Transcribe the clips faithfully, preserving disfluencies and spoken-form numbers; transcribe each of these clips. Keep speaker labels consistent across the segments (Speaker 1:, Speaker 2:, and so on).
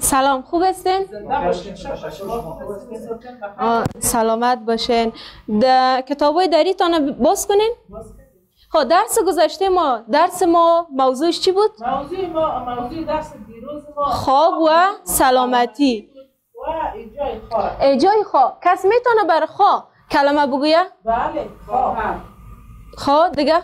Speaker 1: سلام، خوب هستین؟ سلامت باشین. کتابای دریتان باز کنین؟ خب درس گذشته ما، درس ما موضوعش چی بود؟
Speaker 2: موضوع ما موضوع درس دیروز ما
Speaker 1: خواب و سلامتی
Speaker 2: و ایجای خواب.
Speaker 1: ایجای خواب. کس میتونه بر خواب کلمه بگویه؟
Speaker 2: بله، خواب.
Speaker 1: خواب دیگه؟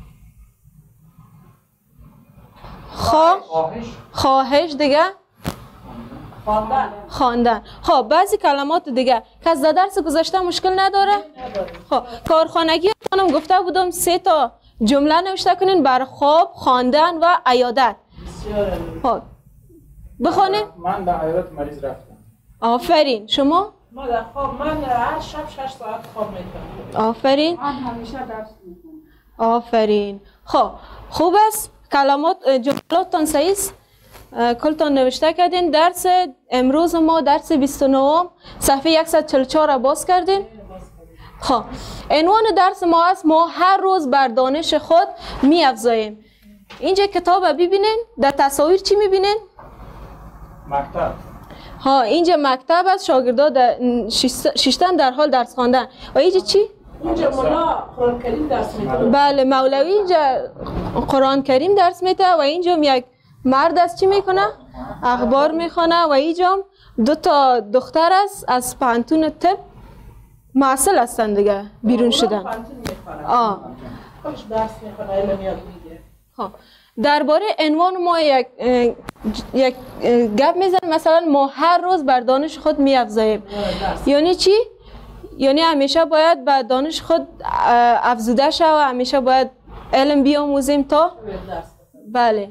Speaker 1: خواب خواهش دیگه؟
Speaker 2: خواندن.
Speaker 1: خواندن. خب بعضی کلمات دیگه کس در درس گذشته مشکل نداره؟ خب کارخانگی خانم گفته بودم سه تا جمله نوشته کنین بر خواب، خواندن و عیادت. خب بخونین.
Speaker 3: من به عیادت مریض رفتم.
Speaker 1: آفرین. شما؟
Speaker 2: من در خواب من هر شب شش ساعت خواب میکنم.
Speaker 1: آفرین.
Speaker 4: من همیشه درس میکنم.
Speaker 1: آفرین. خب خوب است. کلمات جملاتتان صحیح است. کلتان نوشته کردین. درس امروز ما درس بیست و نه صفحه صد و چهل و چهار را باز کردین. خب عنوان درس ما است ما هر روز بر دانش خود می افزاییم. اینجا کتاب ببینین. در تصاویر چی میبینین؟
Speaker 3: مکتب.
Speaker 1: ها اینجا مکتب است. شاگردا در ششتن در حال درس خواندن. و اینجا چی؟
Speaker 2: اینجا مولا قرآن کریم درس میکنه.
Speaker 1: بله مولوی اینجا قرآن کریم درس میده و اینجا یک مرد است چی میکنه؟ اخبار میخونه و اینجا دو تا دختر است از پانتون طب معسل هستن دیگه بیرون شدن. آه.
Speaker 2: خوش درس میکنه علم یاد میگیره.
Speaker 1: خب درباره عنوان ما یک یک گپ میزنیم. مثلا ما هر روز بر دانش خود میافزاییم. یعنی چی؟ یعنی همیشه باید به دانش خود افزوده شو و همیشه باید علم بیاموزیم تا بله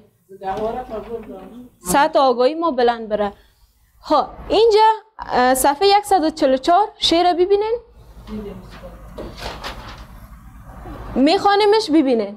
Speaker 1: سطح آگاهی ما بلند بره. خب اینجا صفحه صد و چهل و چهار شعر ببینین. میخوانیمش ببینین.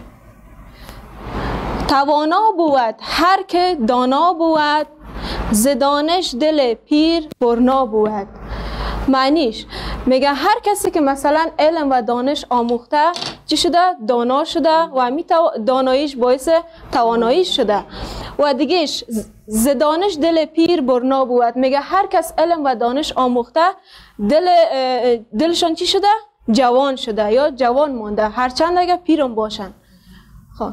Speaker 1: توانا بود هر که دانا بود، ز دانش دل پیر برنا بود. معنیش میگه هر کسی که مثلا علم و دانش آموخته چی شده؟ دانا شده و همی داناییش باعث تواناییش شده. و دیگهش ز دانش دل پیر برنا بود. میگه هر کس علم و دانش آموخته دل دلشان چی شده؟ جوان شده یا جوان مونده، هرچند اگه پیرم باشن. خب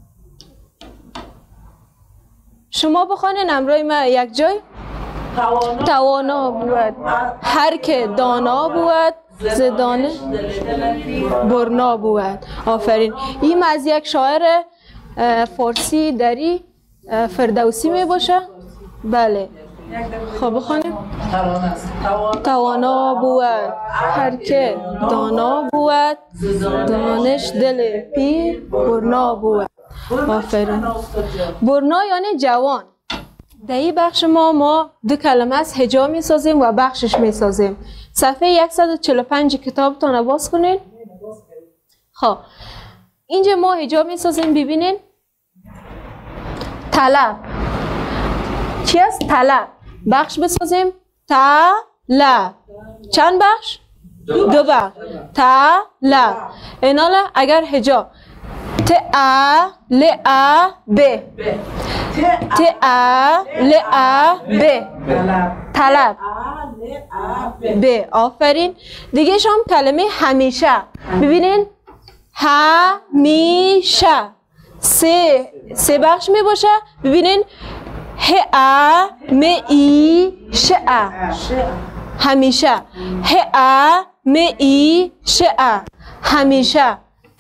Speaker 1: شما بخوانین امروی ما یک جای.
Speaker 2: توانا,
Speaker 1: توانا بود هر که دانا بود، ز دانش برنا بود. آفرین. این از یک شاعر فارسی دری فردوسی می باشه. بله خب بخوانیم. توانا بود هر که دانا بود، دانش دل پیر برنا بود. آفرین. برنا یعنی جوان. در این بخش ما ما دو کلمه از هجا می سازیم و بخشش می سازیم. صفحه صد و چهل و پنج کتابتان باز کنین. خب اینجا ما هجا می سازیم. ببینین. طلب چی است؟ طلب. بخش بسازیم. طلب. چند بخش؟ دو بخش. طلب. اینالا اگر هجا ت ا ل ا ب ت ا ل ا ب طلب ب. آفرین. دیگه شام کلمه همیشه. ببینین. همیشه سه سه بخش می باشه. ببینین. ه ا م ای ش ا همیشه. ه ا م ای ش ا همیشه.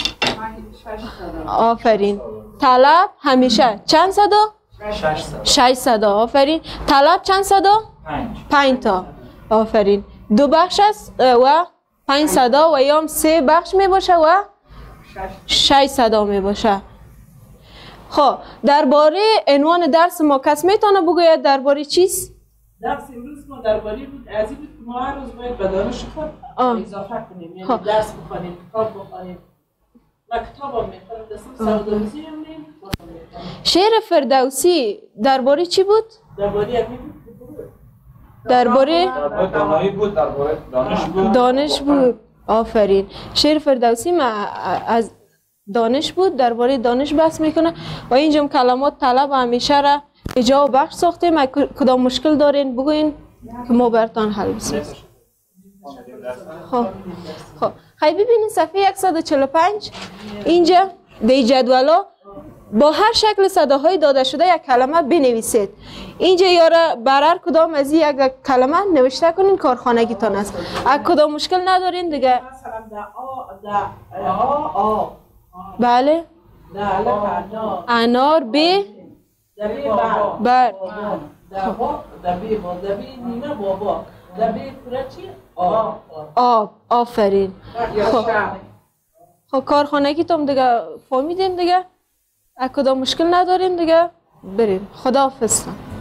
Speaker 1: آفرین. طلب همیشه چند صدا؟ شش صدا. آفرین. طلب چند صدا؟ پنج تا. آفرین. دو بخش است و پنج صدا و یا سه بخش می باشه و شش صدا می باشه. خب درباره عنوان درس ما کس میتونه بگوید درباره چیست؟
Speaker 2: درس امروز ما درباره بود از این بود که ما هر روز باید به دانش خود اضافه کنیم. یعنی درس بخونیم، کتاب بخونیم. و کتاب هم میخونیم. دستم سوداویسی هم نیم.
Speaker 1: شعر فردوسی درباره چی بود؟
Speaker 2: درباره یکی بود.
Speaker 1: درباره
Speaker 3: دانایی بود، درباره دانش بود.
Speaker 1: دانش بود. آفرین. شعر فردوسی ما از دانش بود، درباره دانش بحث میکنه و اینجا کلمات طلب همیشه را اینجا بخش ساختیم. اگه کدام مشکل دارین بگوین که ما براتون حل بسازیم. خب خب خیلی ببینید صفحه صد و چهل و پنج اینجا در جدولا با هر شکل صداهای داده شده یک کلمه بنویسید. اینجا یاره برر کدام از این یک کلمه نوشته کنین کارخانگیتان است. اگه کدام مشکل ندارین دیگه
Speaker 2: مثلا در آ در آ آ
Speaker 1: بله انار ب
Speaker 2: در بی بر
Speaker 1: بر
Speaker 2: در با در بی با در بی نیمه بابا در بی پره چی؟ آب
Speaker 1: آب آفرین. خب خب کارخانگیتون دیگه فهمیدین دیگه. اگه کدام مشکل ندارین دیگه برین. خداحافظ.